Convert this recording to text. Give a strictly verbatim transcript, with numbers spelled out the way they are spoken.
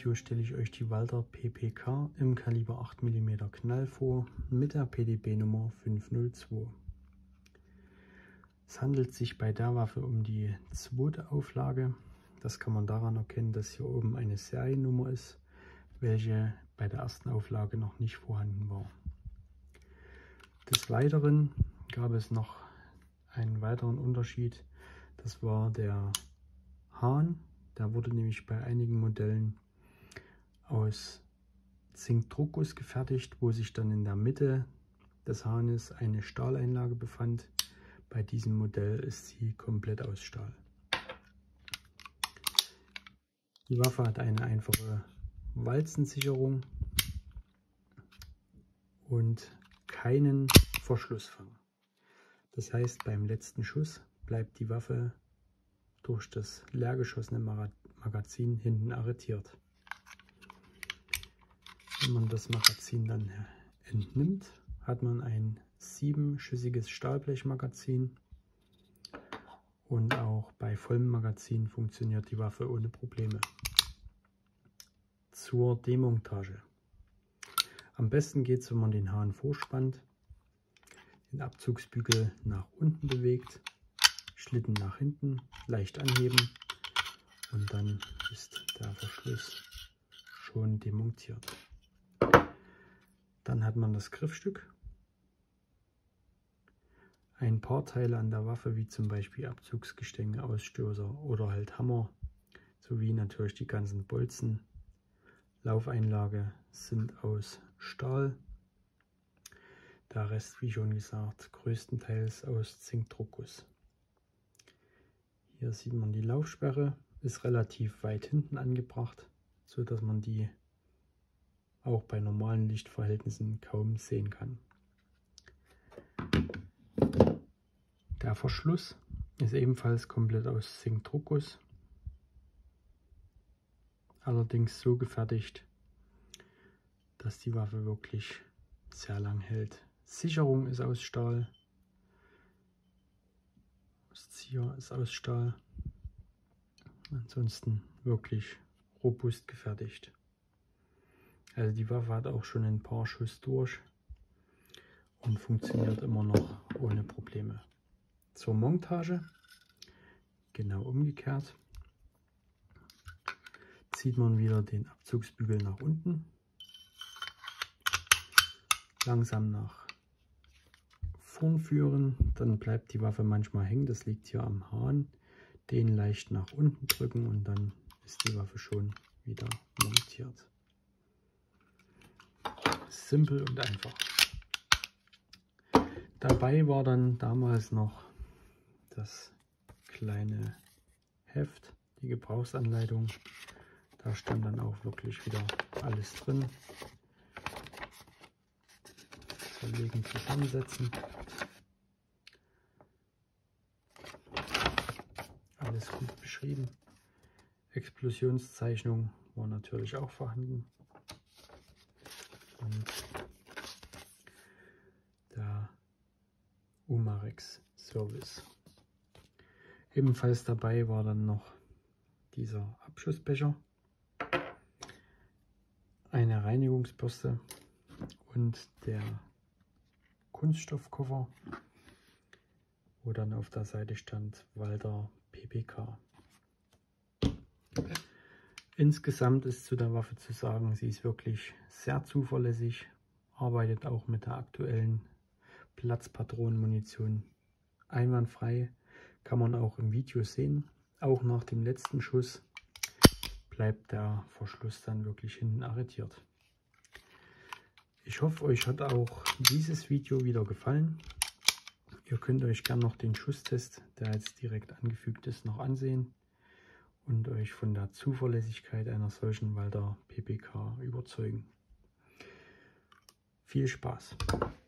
Video stelle ich euch die Walther P P K im Kaliber acht Millimeter Knall vor mit der P D B-Nummer fünf null zwei. Es handelt sich bei der Waffe um die zweite Auflage. Das kann man daran erkennen, dass hier oben eine Seriennummer ist, welche bei der ersten Auflage noch nicht vorhanden war. Des Weiteren gab es noch einen weiteren Unterschied. Das war der Hahn. Der wurde nämlich bei einigen Modellen aus Zinkdruckguss gefertigt, wo sich dann in der Mitte des Hahnes eine Stahleinlage befand. Bei diesem Modell ist sie komplett aus Stahl. Die Waffe hat eine einfache Walzensicherung und keinen Verschlussfang. Das heißt, beim letzten Schuss bleibt die Waffe durch das leer geschossene Magazin hinten arretiert. Wenn man das Magazin dann entnimmt, hat man ein siebenschüssiges Stahlblechmagazin und auch bei vollem Magazin funktioniert die Waffe ohne Probleme. Zur Demontage. Am besten geht es, wenn man den Hahn vorspannt, den Abzugsbügel nach unten bewegt, Schlitten nach hinten, leicht anheben und dann ist der Verschluss schon demontiert. Dann hat man das Griffstück. Ein paar Teile an der Waffe, wie zum Beispiel Abzugsgestänge, Ausstößer oder halt Hammer, sowie natürlich die ganzen Bolzen, Laufeinlage sind aus Stahl. Der Rest, wie schon gesagt, größtenteils aus Zinkdruckguss. Hier sieht man die Laufsperre, ist relativ weit hinten angebracht, so dass man die auch bei normalen Lichtverhältnissen kaum sehen kann. Der Verschluss ist ebenfalls komplett aus Zinkdruckguss, allerdings so gefertigt, dass die Waffe wirklich sehr lang hält. Sicherung ist aus Stahl. Das Zieher ist aus Stahl. Ansonsten wirklich robust gefertigt. Also die Waffe hat auch schon ein paar Schuss durch und funktioniert immer noch ohne Probleme. Zur Montage genau umgekehrt. Zieht man wieder den Abzugsbügel nach unten, langsam nach vorn führen, dann bleibt die Waffe manchmal hängen, das liegt hier am Hahn, den leicht nach unten drücken und dann ist die Waffe schon wieder montiert. Simpel und einfach. Dabei war dann damals noch das kleine Heft, die Gebrauchsanleitung. Da stand dann auch wirklich wieder alles drin. Zerlegen, zusammensetzen. Alles gut beschrieben. Explosionszeichnung war natürlich auch vorhanden. Und der Umarex Service. Ebenfalls dabei war dann noch dieser Abschussbecher, eine Reinigungsbürste und der Kunststoffkoffer, wo dann auf der Seite stand Walther P P K. Insgesamt ist zu der Waffe zu sagen, sie ist wirklich sehr zuverlässig, arbeitet auch mit der aktuellen Platzpatronenmunition einwandfrei, kann man auch im Video sehen. Auch nach dem letzten Schuss bleibt der Verschluss dann wirklich hinten arretiert. Ich hoffe, euch hat auch dieses Video wieder gefallen. Ihr könnt euch gerne noch den Schusstest, der jetzt direkt angefügt ist, noch ansehen und euch von der Zuverlässigkeit einer solchen Walther P P K überzeugen. Viel Spaß!